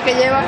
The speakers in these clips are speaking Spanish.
que llevas.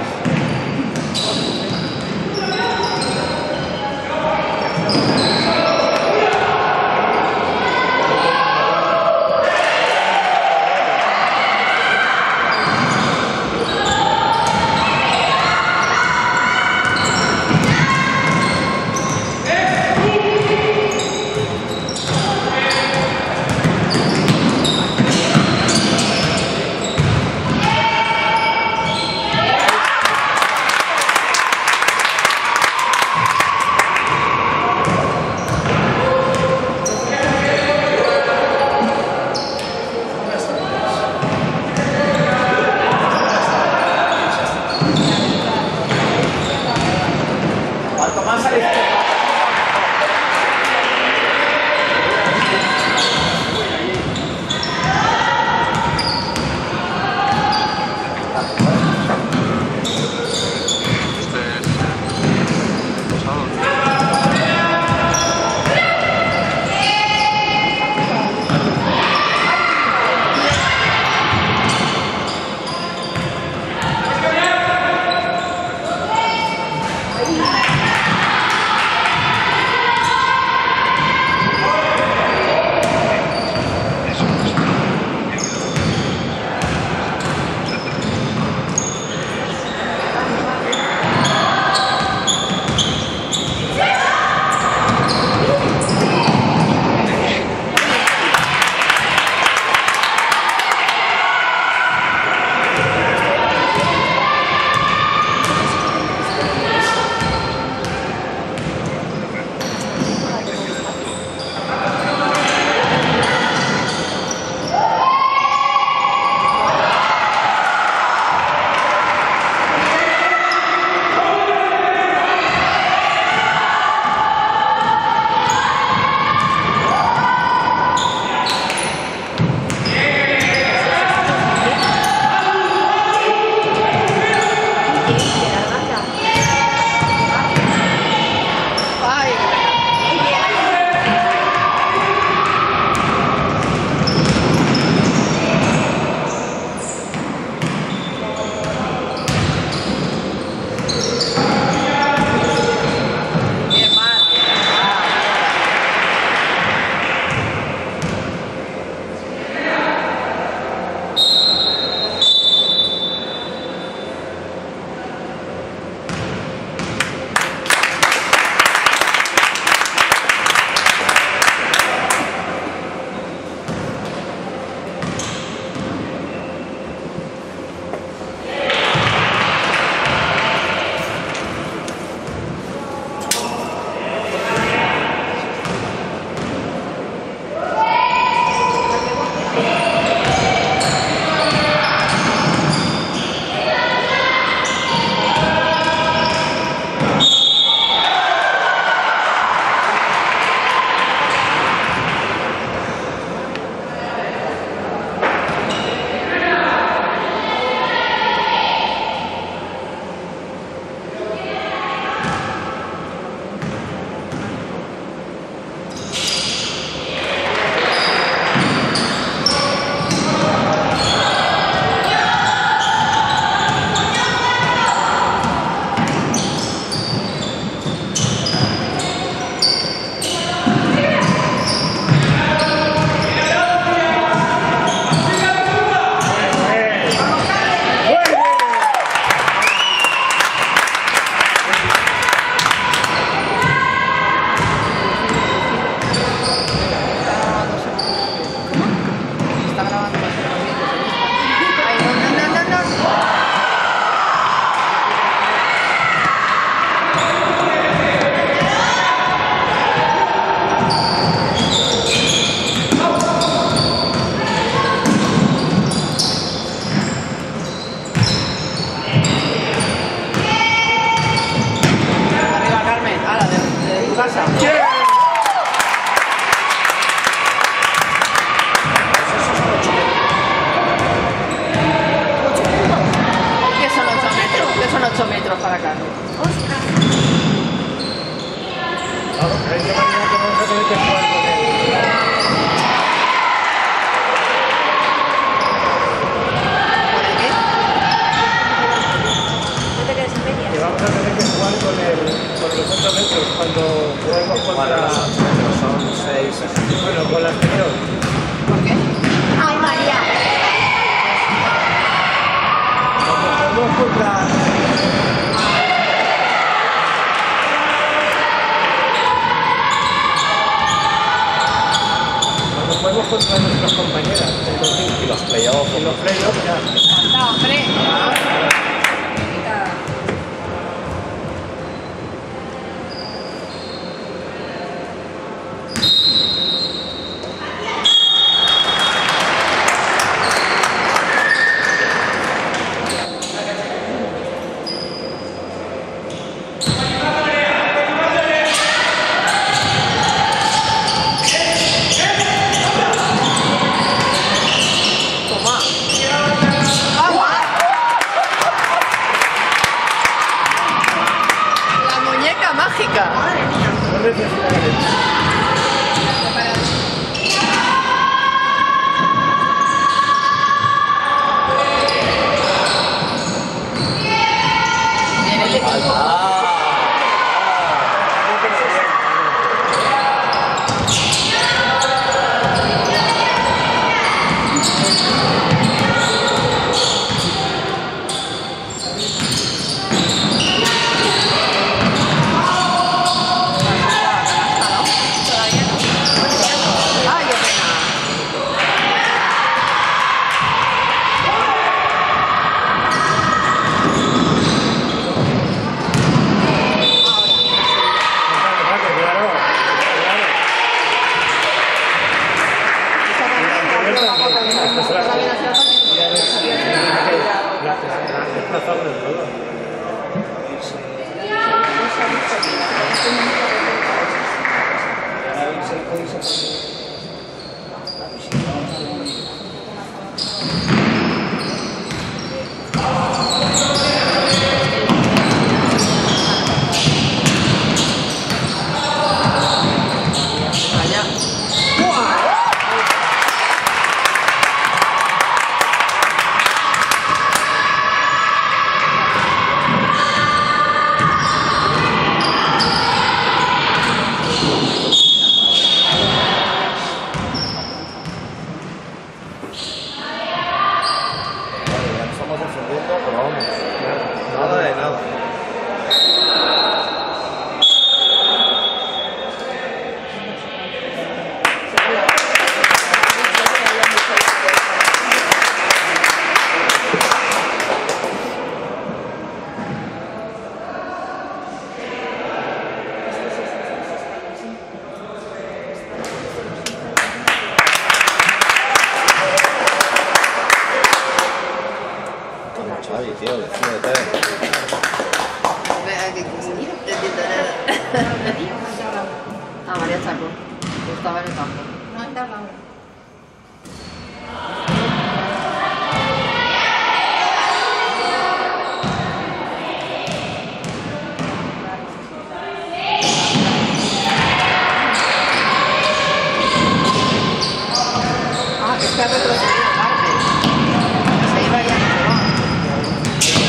playoffs. En los playoffs ya. No, hombre. La muñeca mágica. ¿Dónde tienes la derecha? Viene el equipo. Ay, qué pena. Claro. Desplazado del todo. Vaya. Vale, ya estamos defendiendo, pero vamos. Nada de nada. Toma, Xavi, tío, defiéndete. Ah, María Chaco. Estaba en el campo. No está hablando. Ah, que es que ha retrocedido tarde. Se iba ya, no se va.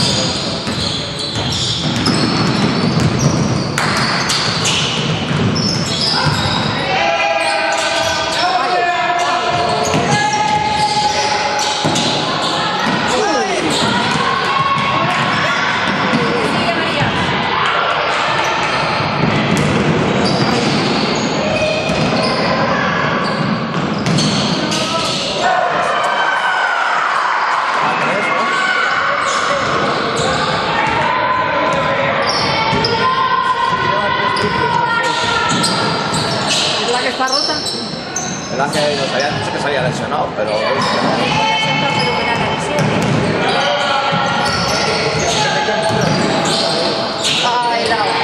¿Es la que está rota? Es la que nos habían dicho que se había lesionado, pero veis que no. Podría ser para recuperar la lesión. Ah, el agua.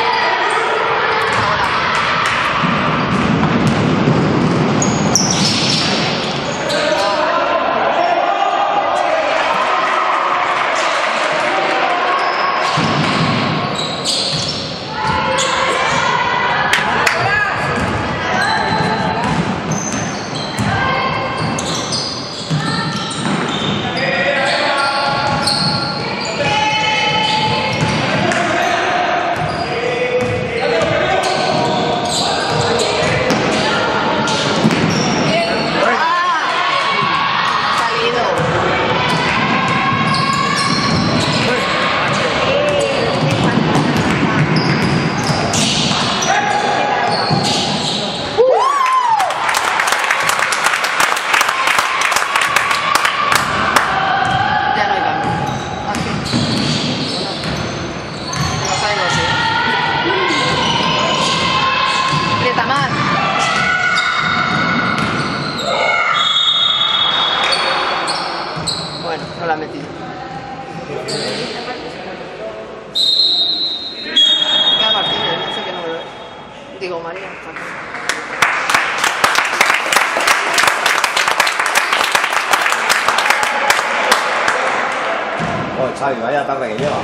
la ha metido. Mira Martínez, no sé qué número es. Digo, María. Oh, Xavi, vaya tarde que lleva.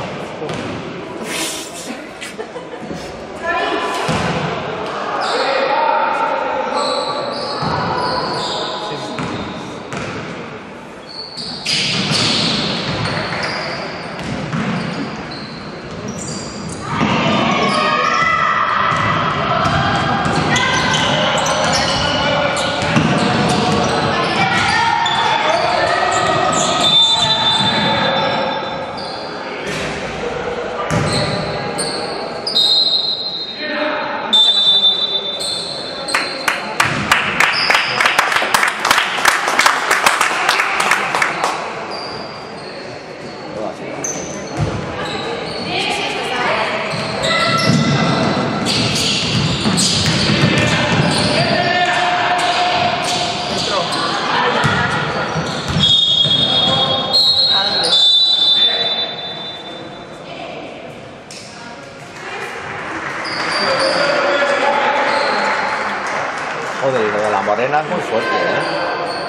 Joder, y lo de la morena es muy fuerte, ¿eh?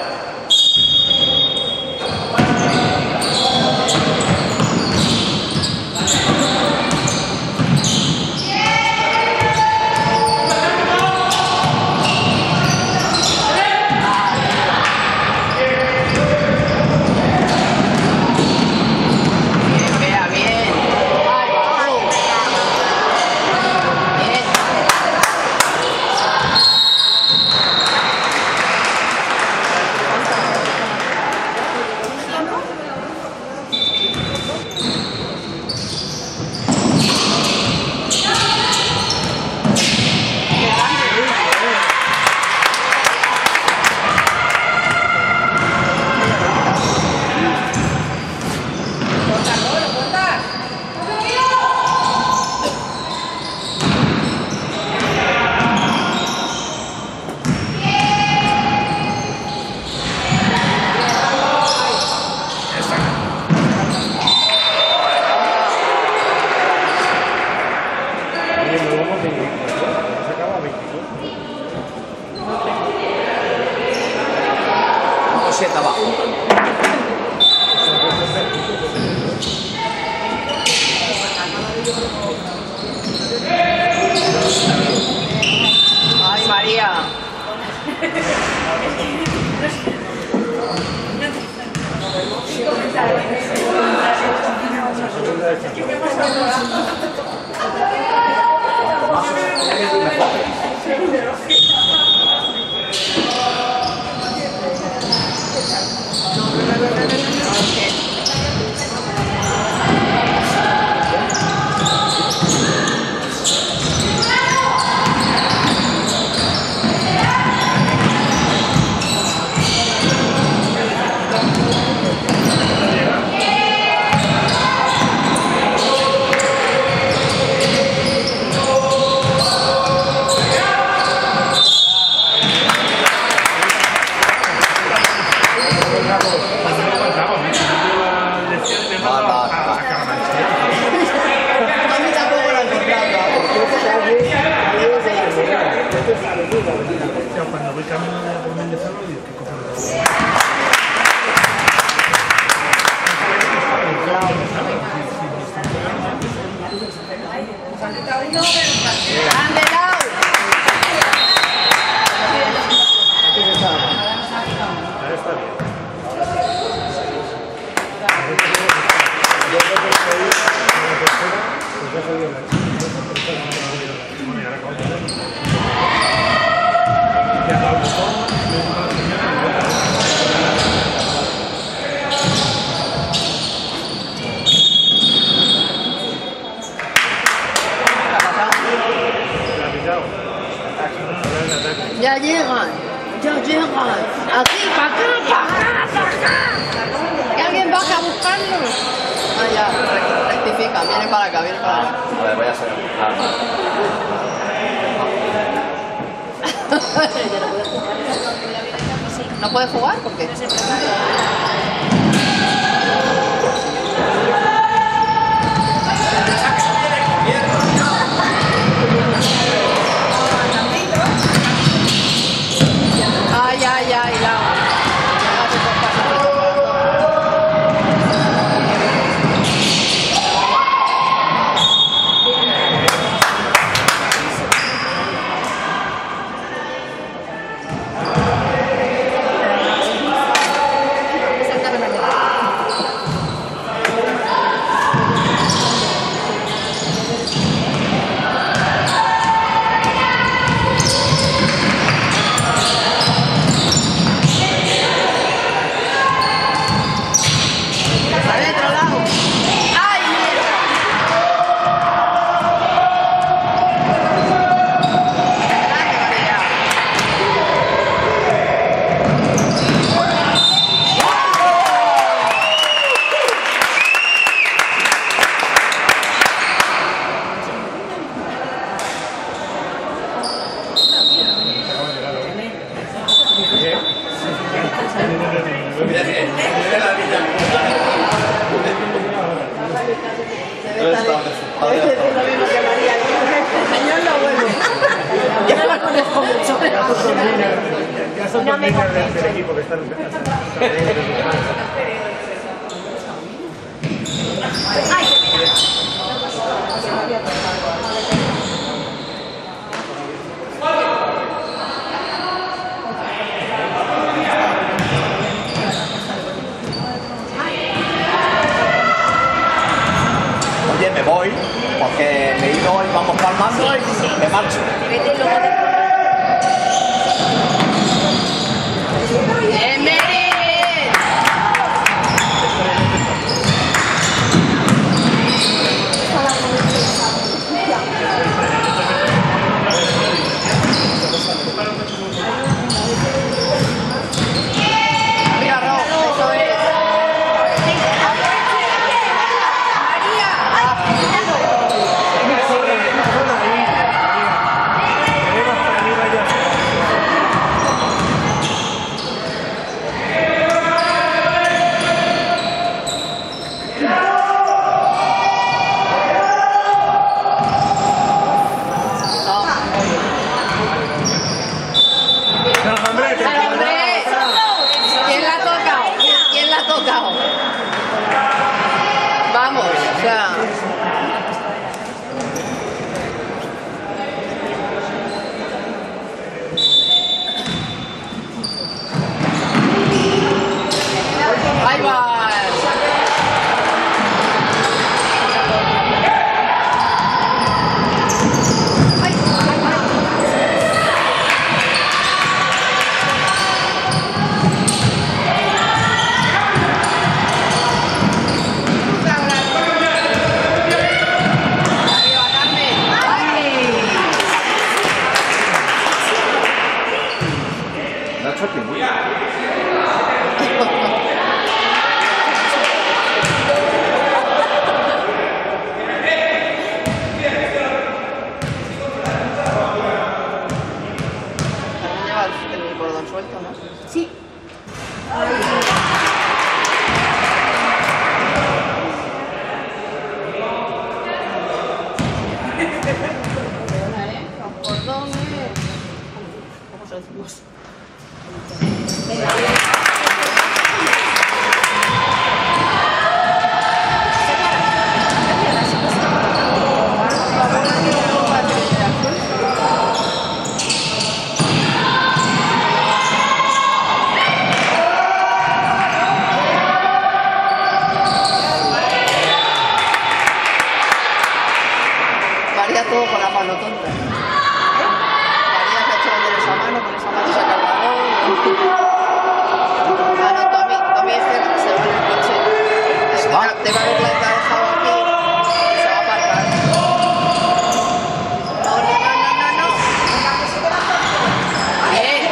Siete abajo. Ay, María. Cuando voy camino de por medio de cerro, digo, ¿qué cojones? Ya llegan, ya llegan. Aquí, para acá, para acá, para acá. Que alguien baje a buscarlos. Ah, ya, rectifica, viene para acá, viene para acá. A ver, voy a hacer. ¿No puede jugar? ¿Por qué? Lo mismo que María. El señor lo vuelve. Ya la conozco mucho. Ya son dos niñas del equipo que están... Oye, me voy, porque me he ido y vamos palmando y me marcho. Vete y luego te... ¡Bien, Mary! Arriba, Ro, eso es. Vamos, o sea. Ahí va. El cordón suelto, ¿no? Sí. Los cordones. ¿Cómo se decimos? María todo con la mano tonta. María se ha hecho vender esa mano, con esa mano saca el balón. Ah, no, Tommy es que se va en el coche. ¿Se va? Te va a haber dejado aquí y se va a aparcar. No. Bien.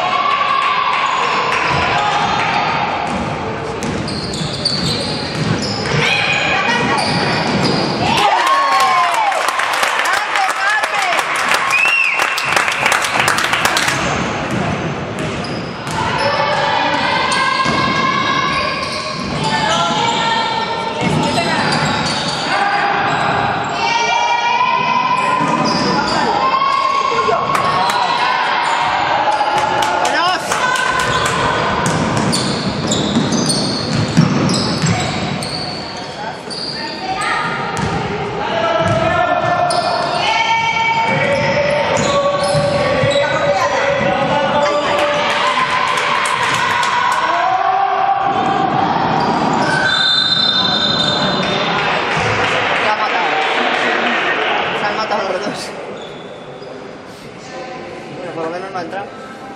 Bueno, por lo menos no ha entrado.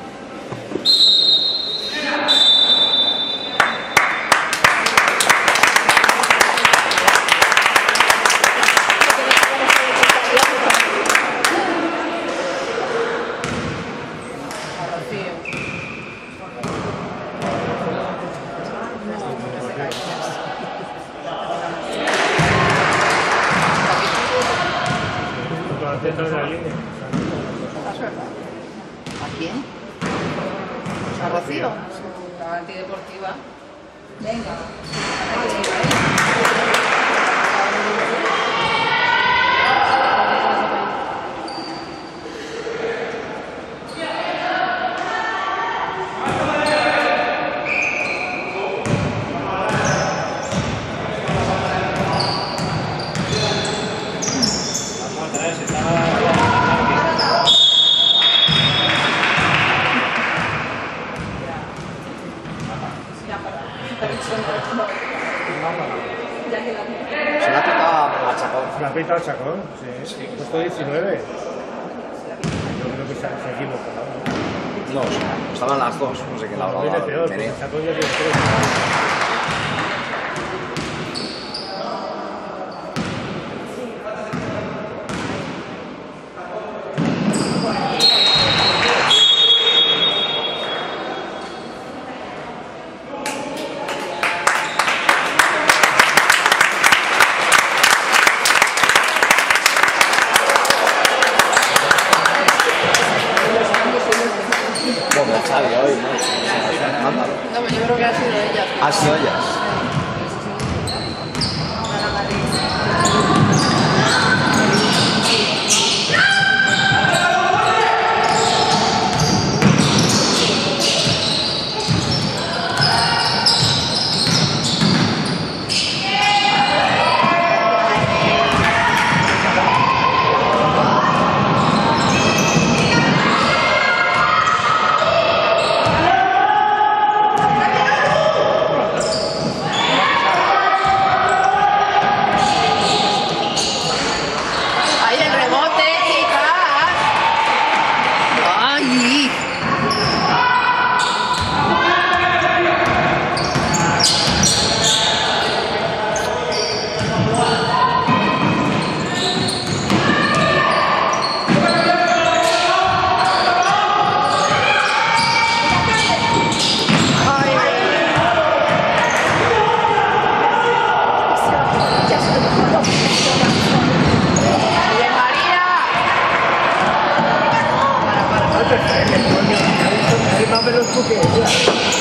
Dentro de la línea. ¿A quién? ¿A Rocío? La antideportiva. Venga. Se la toca a Chacón. La pita al Chacón, sí. Puesto 19. Yo creo que se equivocó, ¿no? No, estaban las dos. No sé qué la habrá Viene dado. peor, porque Meré. el Chacón ya tiene 3. Bueno, el Xavi hoy, ¿no? Escándalo. No, pues yo creo que ha sido ella. Ha sido ellas. Ahí el rebote, chicas. ¡Ay! ¡Bien, María! Más veloz tú que ella.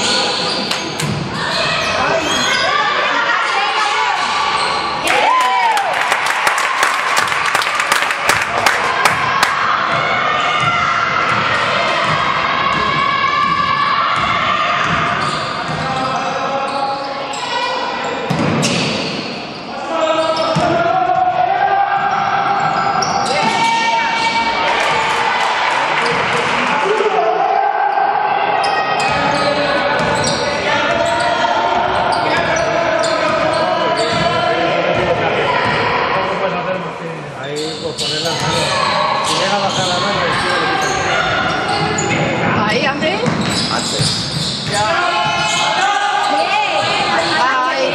Ahí, por poner las manos. Si llega a bajar la mano, el tío le quita. Ahí, André. Antes. Ay.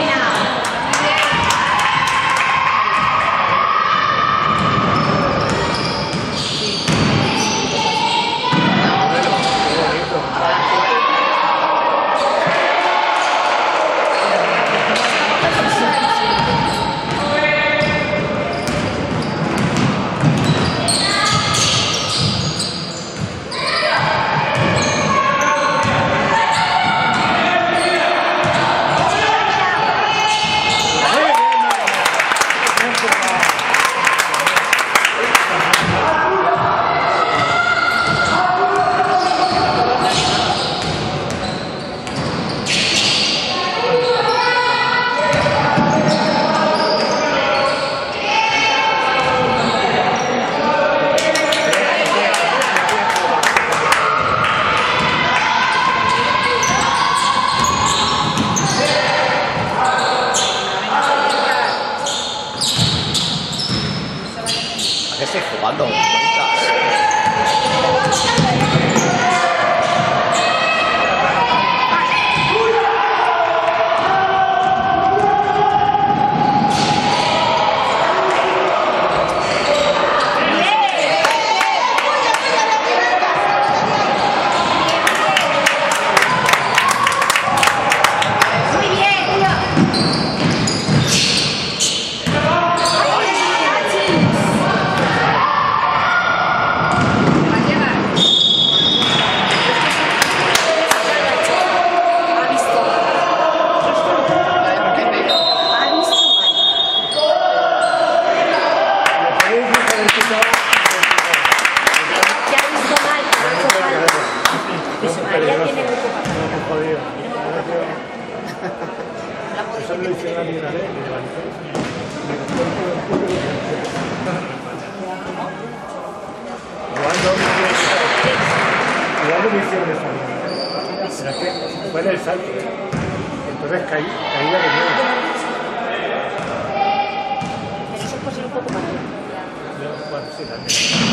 ¿A qué estoy jugando? Bonitas. Muy bien, Julio. Eso me lo hicieron a mí una vez, me levanté. Igual no me hicieron eso a mí. Pero es que fue en el salto. Entonces caí de nuevo. Pero eso puede ser un poco más. Bueno, sí, también.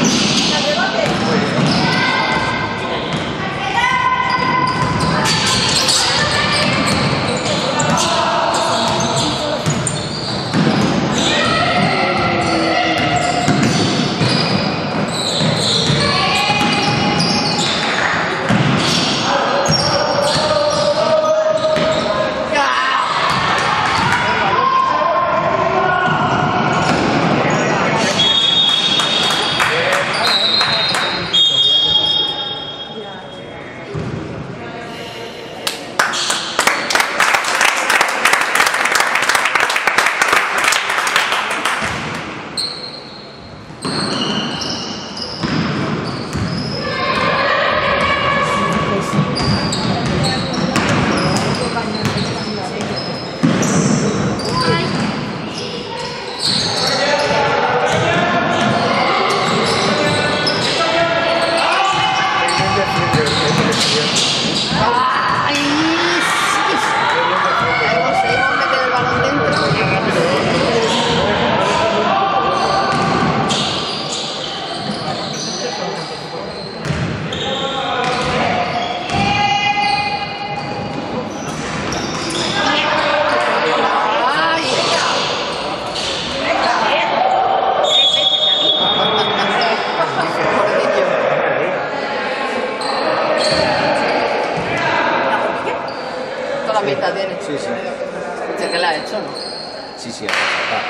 La mitad tiene. Sí, sí. ¿Usted qué le ha hecho, no? Sí, sí, está.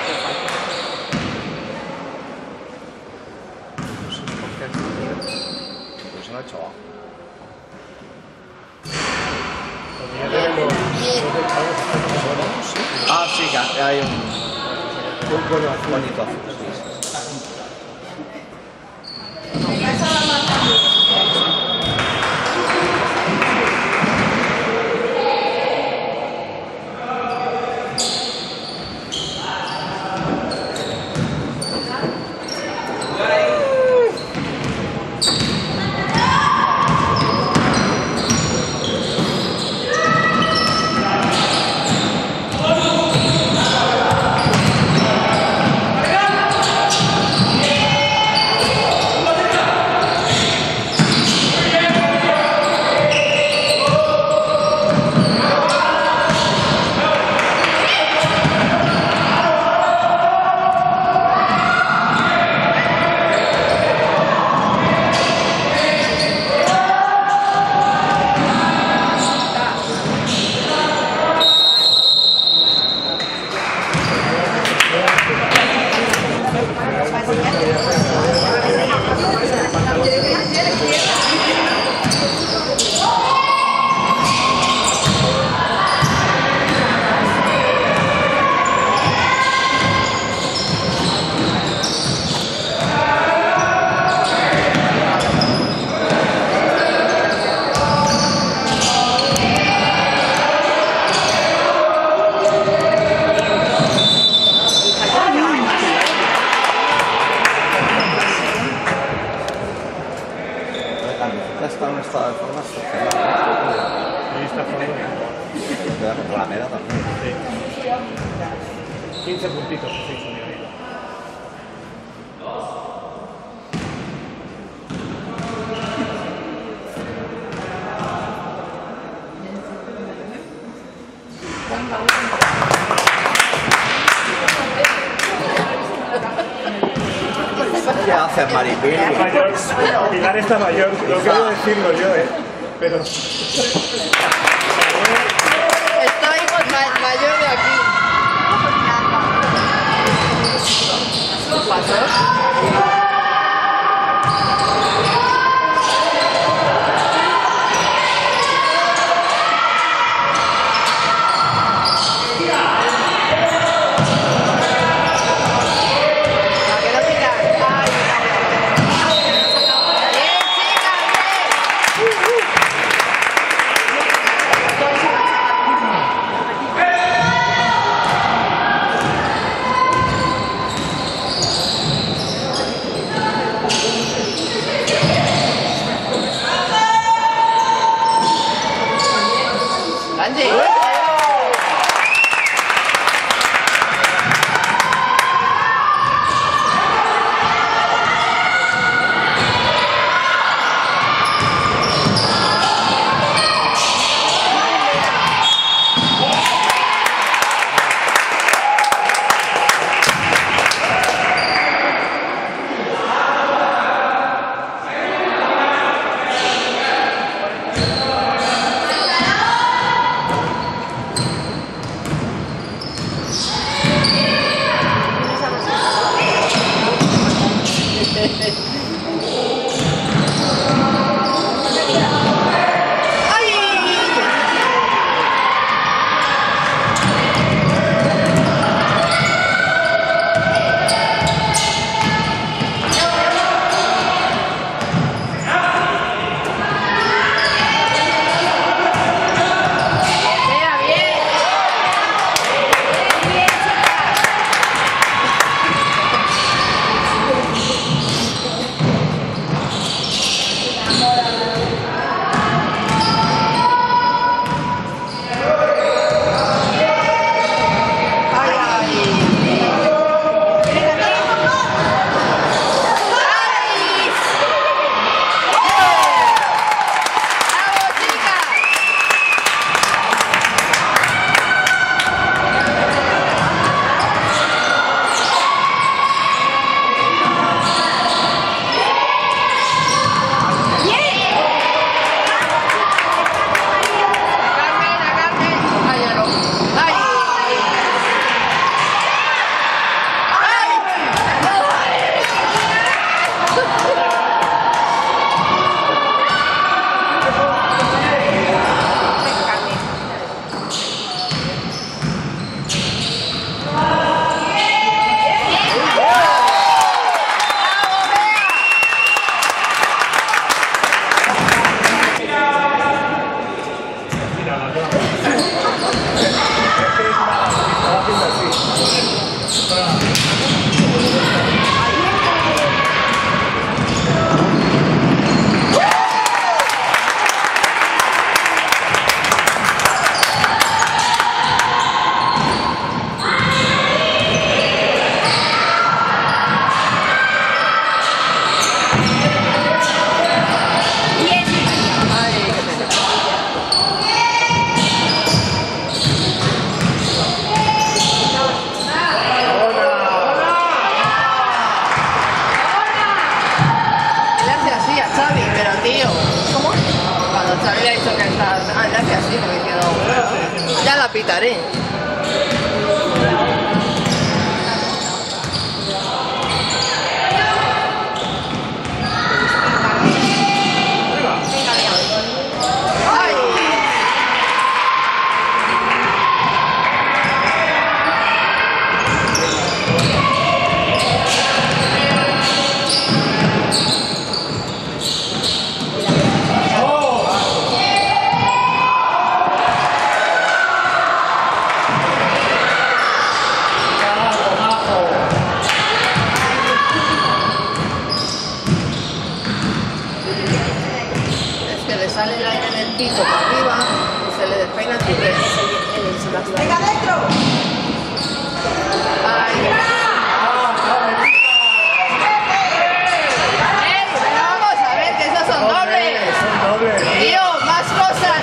Pues se lo ha hecho abajo. Ah, sí, que hay un bonito azul. Sí, sí. Está en un estado de forma excepcional. Ahí está Fabio. Ramera también. Sí. 15 puntitos que se hizo de arriba. ¿Qué hace Maripili? Mayor, Pilar está mayor, no quiero decirlo yo, pero... Estoy mayor de aquí. ¿Qué pasó? Bien, chicas, bien. pitaré. Sale el aire del pito para arriba y se le despeina el cubre. ¡Venga adentro! ¡Ay! Vamos a ver que esos son dobles. Son dobles. Tío, más cosas.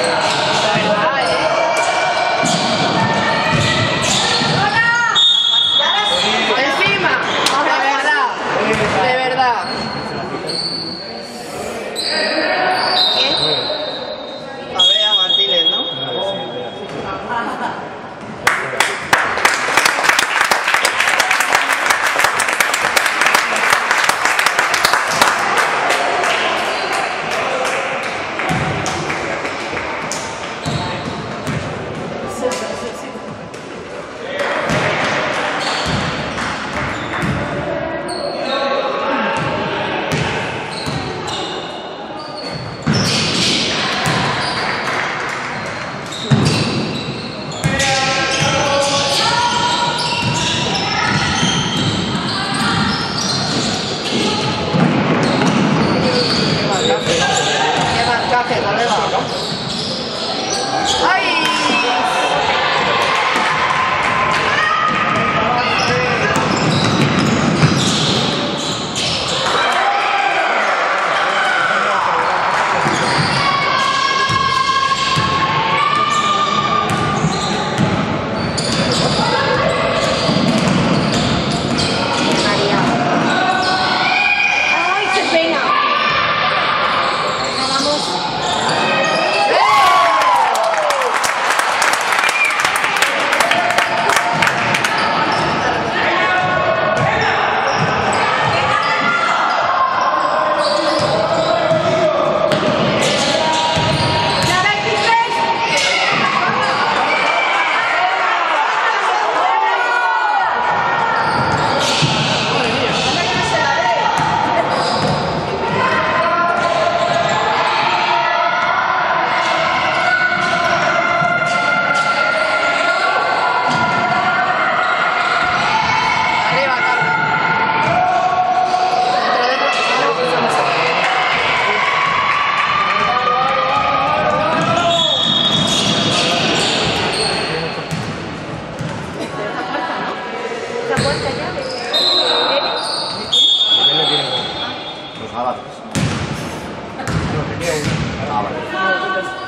Encima, de verdad. A ver a Martínez, ¿no? Qué marcaje, colega. ¡Ay! María. ¡Ay, qué pena! Vamos. Arriba, Carmen. Esa puerta ya de... Los galas. No, tenía uno. Ah, vale.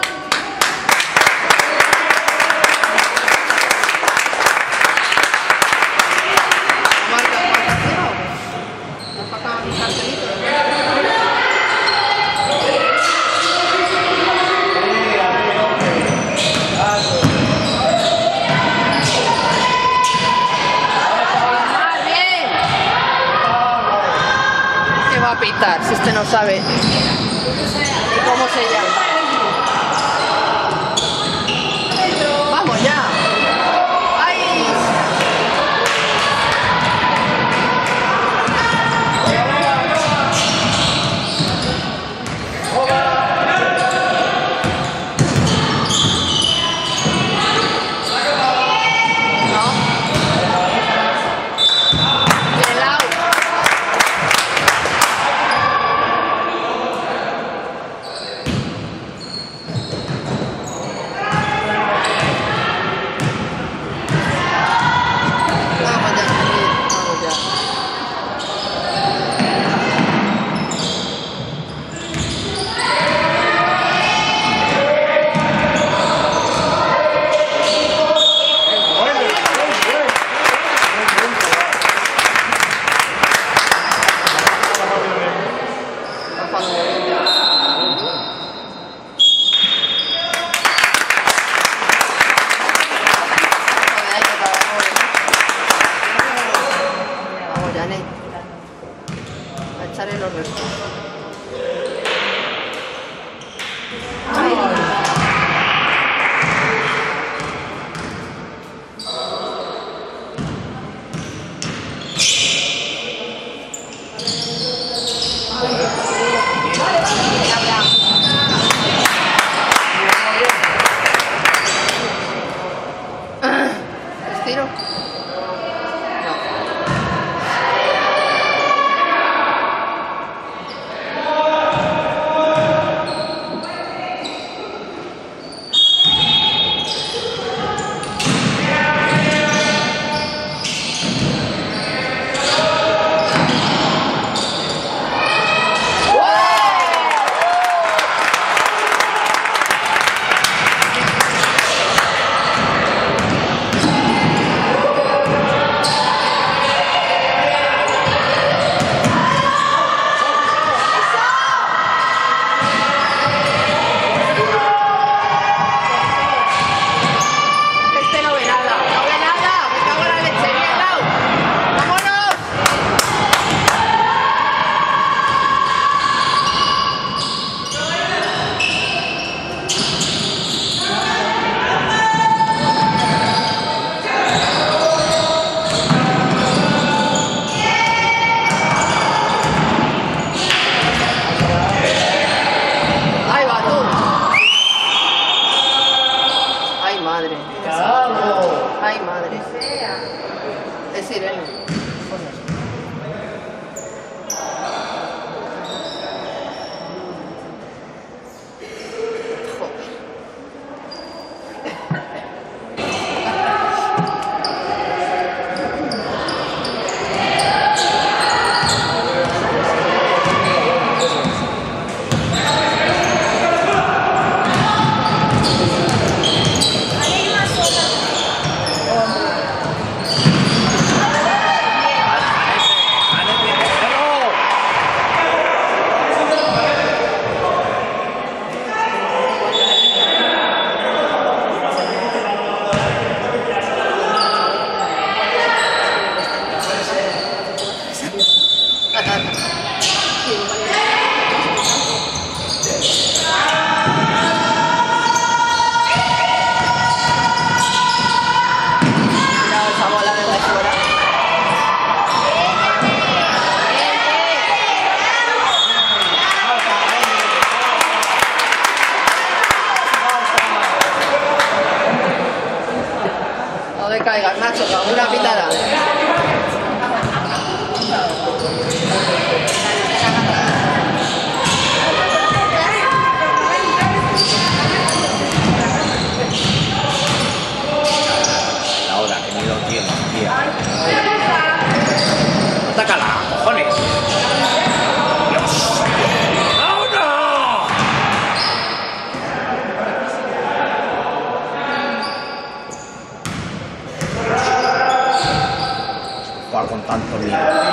¿Qué va a pitar si usted no sabe cómo se llama? ¡Vamos ya! ¡Ay! El out. tiro? No. Ay, madre. Es sireno. Caigas, Nacho, con una pitada. Ahora que ni lo tiene, tía. ¡Atácala, cojones! ¡Dios! ¡Ahora! Jugar con tanto miedo.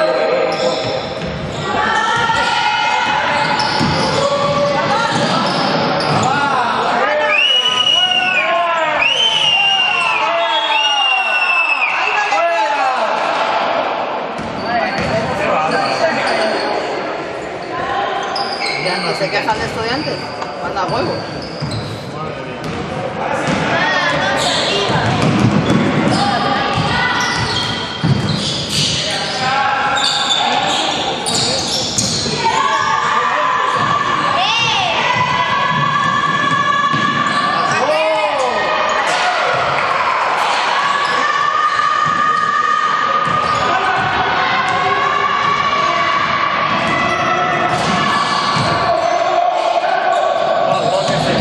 ¿Se quejan de estudiantes? Manda huevos. Dos goles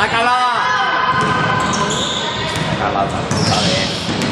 ¡Sácala! Sácala otra vez.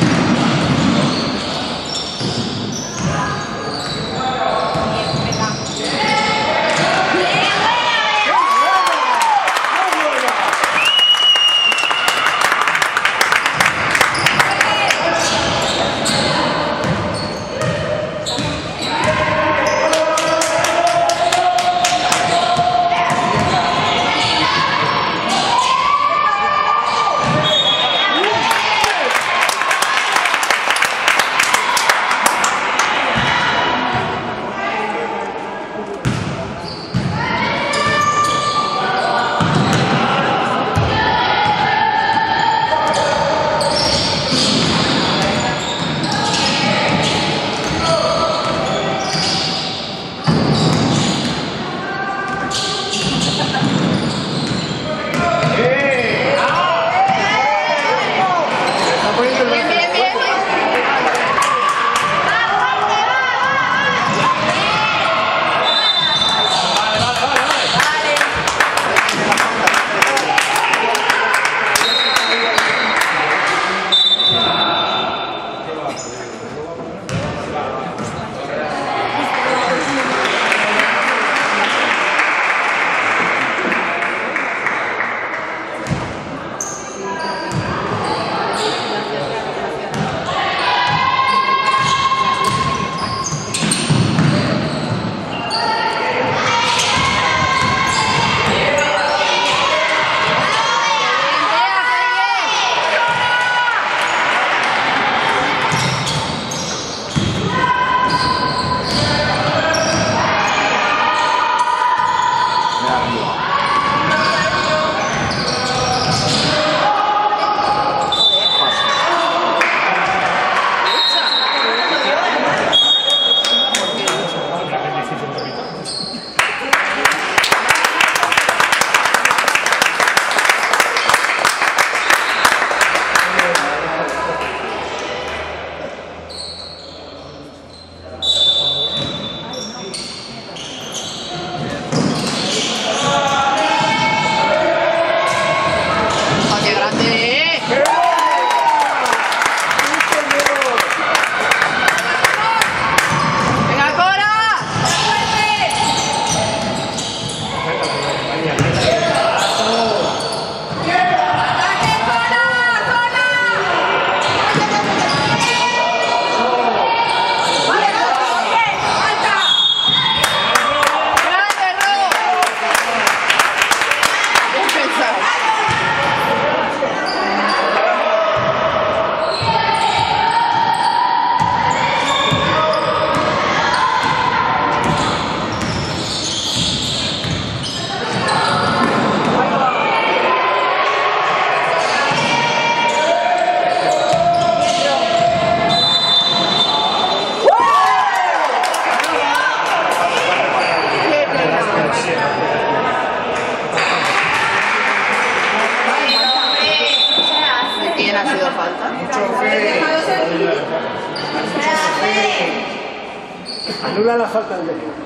Anula la falta del derecho.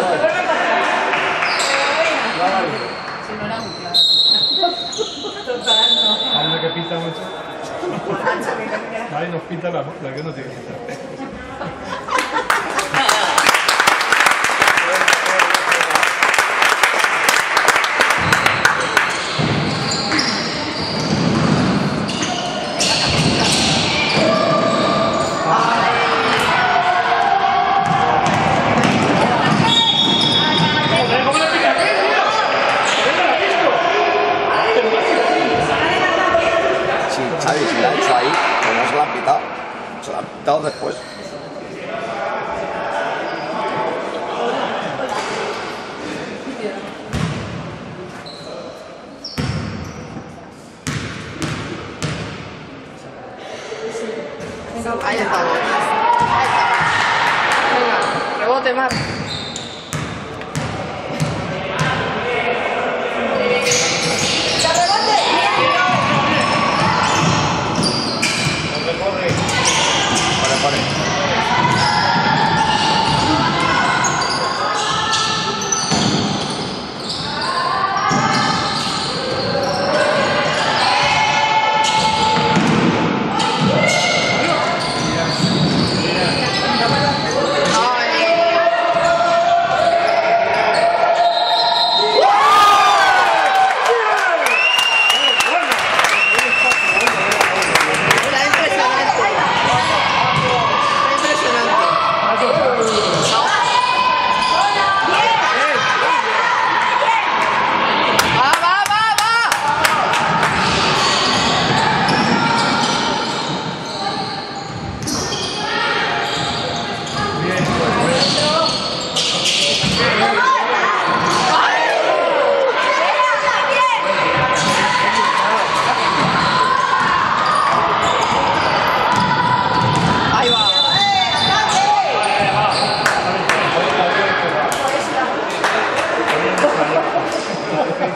Habla que pinta mucho. Ahí nos pinta la que no tiene que pintar. Xavi, si la ha hecho ahí, pues no se la han pitado. Se la han pitado después. Ahí está. Venga, rebote más.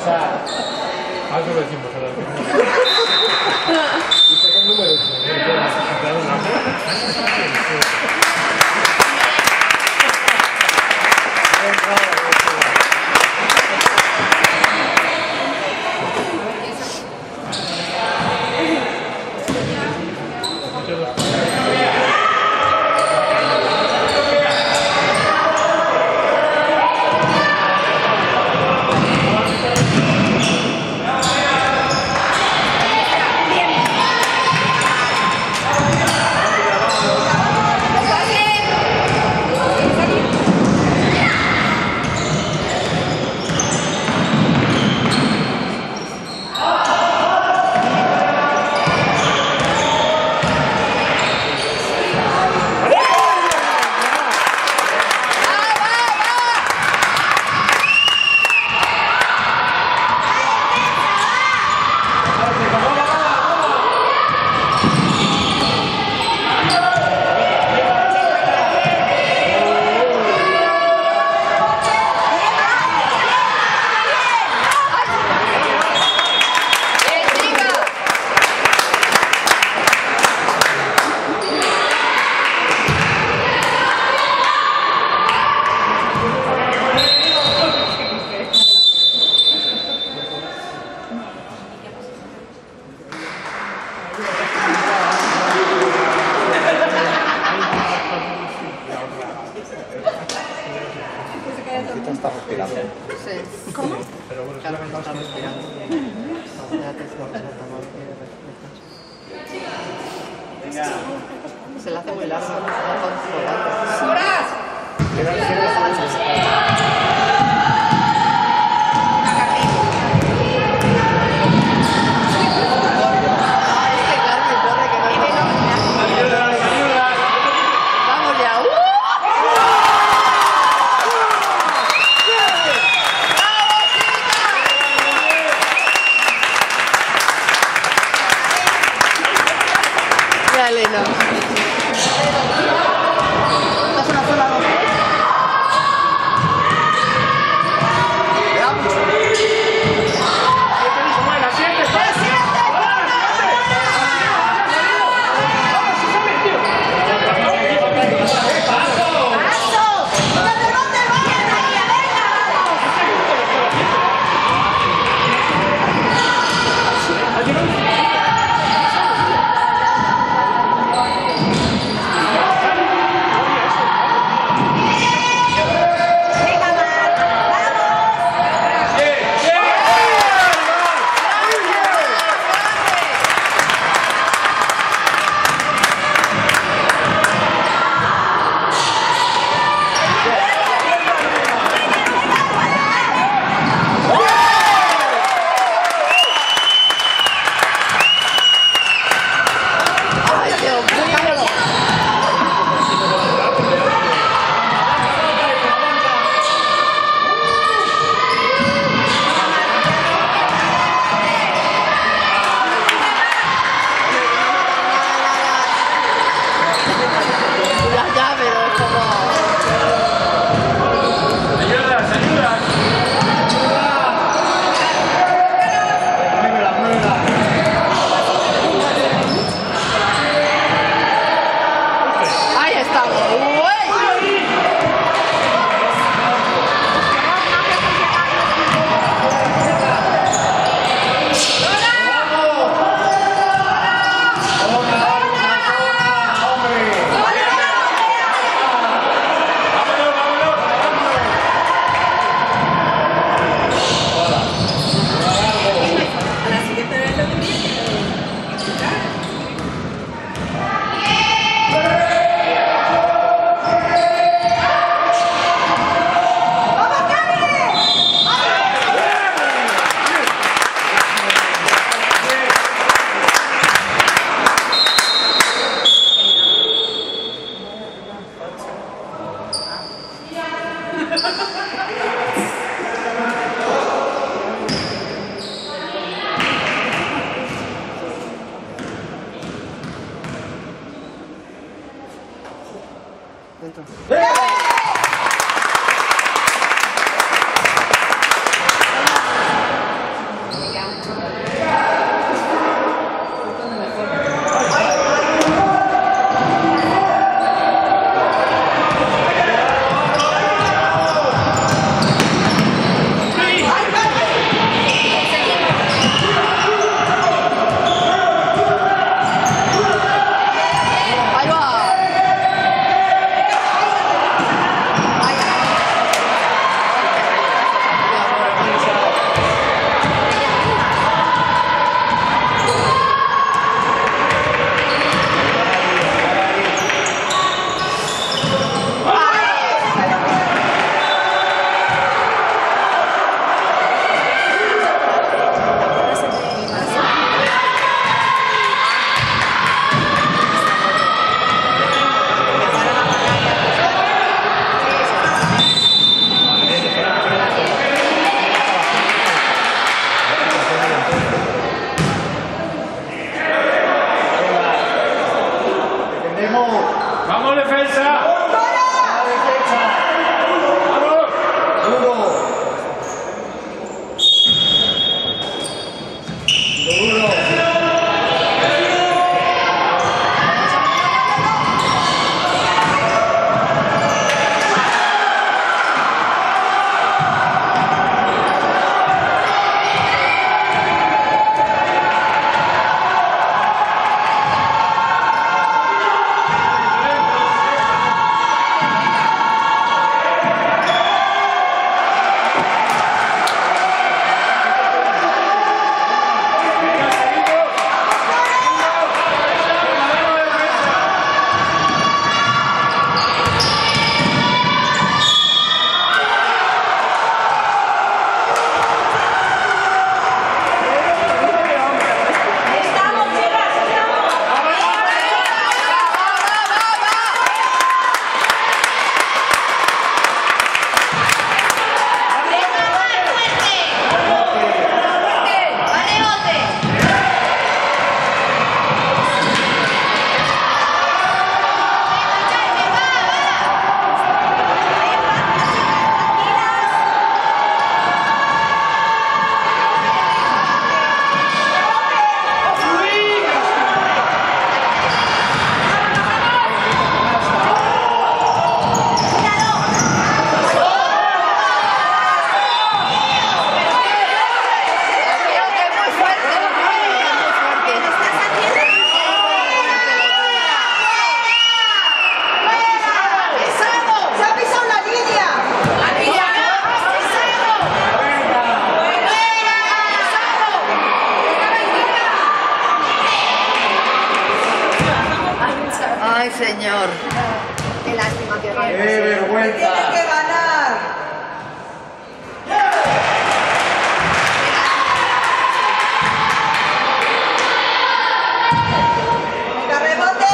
O sea, Algo lo decimos ahora. ¿usted qué número es? Está respirando. Sí. ¿Cómo? Claro, no está respirando. Se le hace muy largo. Vamos ya. Ya, Elena. ¿Estás en la zona 2? señor. Qué lástima que ¡Qué gane. vergüenza! Tienes que ganar. Venga, rebote.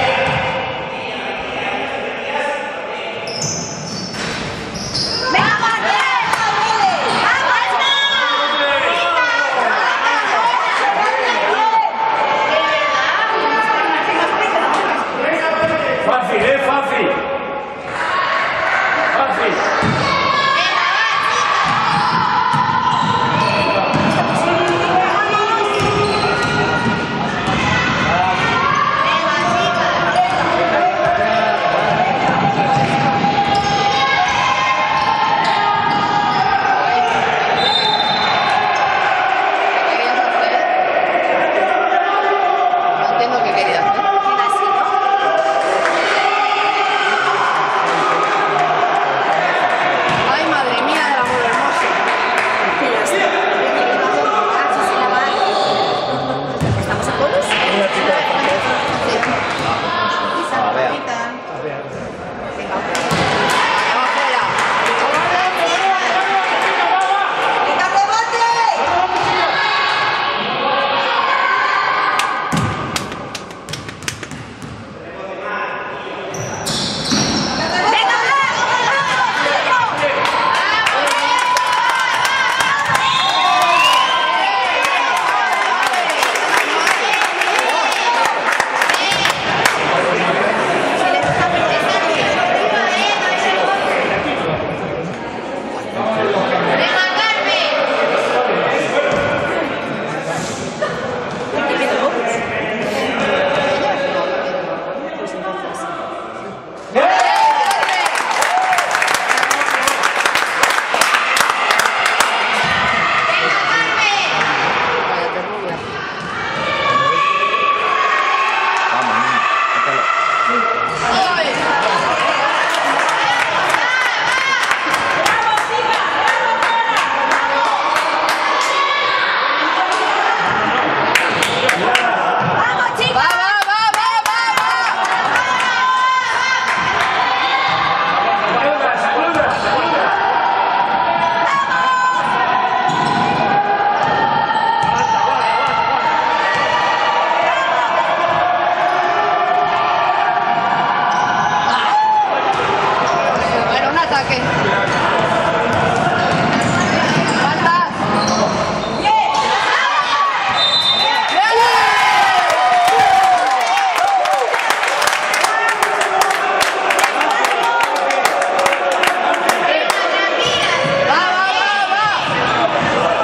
Fácil, fácil. Fácil. ¿Qué querías hacer? No entiendo qué querías hacer. Ay, madre mía del amor hermoso. ¿Estamos a todos? A ver. Vamos fuera. Venga, rebote. Cállate, rubia. Vamos, niña. Mételo. ¡Ay! ¡Va, va, va, va, va, Saluda, saluda, saluda. va! Bueno, un ataque. ¡Faltas! ¡Va, va, va, va!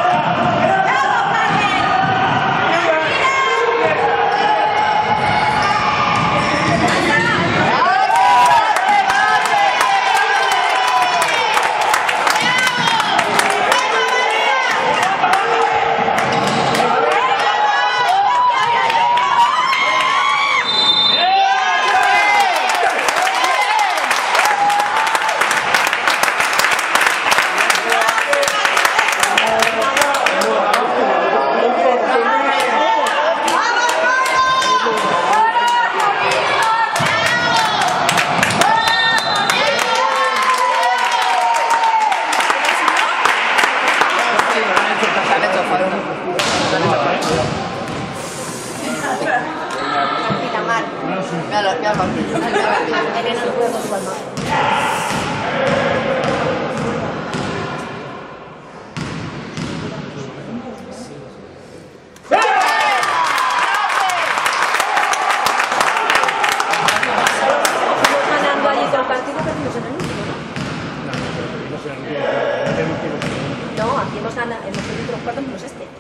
Se han hecho falta. Pinamar. Mira, mira el banquillo. Mira el banquillo. Elena no puede con su alma. Estamos ganando allí todo el partido, perdimos en el último, ¿no? No, aquí hemos ganado, hemos perdido los cuartos menos este.